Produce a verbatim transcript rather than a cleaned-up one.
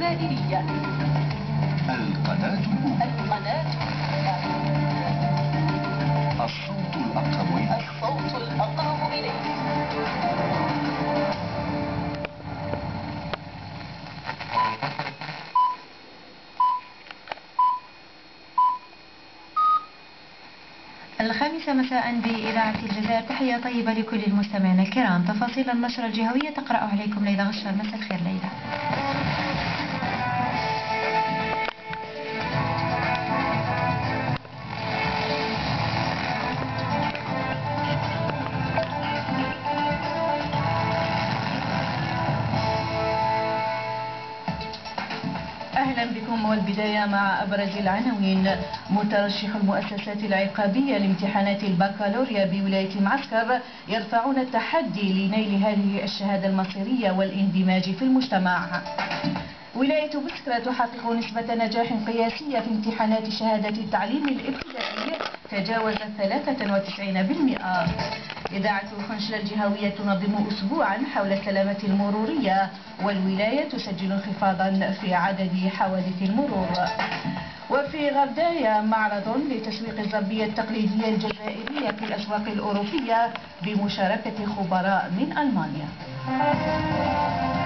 الجزائرية. القناة الأولى. القناة الصوت الأقرب إليك. الصوت الأقرب إليك. الخامسة مساء بإذاعة الجزائر. تحية طيبة لكل المستمعين الكرام. تفاصيل النشرة الجهوية تقرأ عليكم ليلى غشار. مساء الخير ليلى. أهلا بكم، والبداية مع أبرز العناوين. مترشح المؤسسات العقابية لامتحانات البكالوريا بولاية معسكر يرفعون التحدي لنيل هذه الشهادة المصيرية والاندماج في المجتمع. ولاية بسكرة تحقق نسبة نجاح قياسية في امتحانات شهادة التعليم الابتدائي تجاوزت ثلاثة وتسعين بالمئة. إذاعة الخنشلة الجهوية تنظم أسبوعا حول السلامة المرورية، والولاية تسجل انخفاضا في عدد حوادث المرور. وفي غردايا معرض لتسويق الزربية التقليدية الجزائرية في الأسواق الأوروبية بمشاركة خبراء من ألمانيا.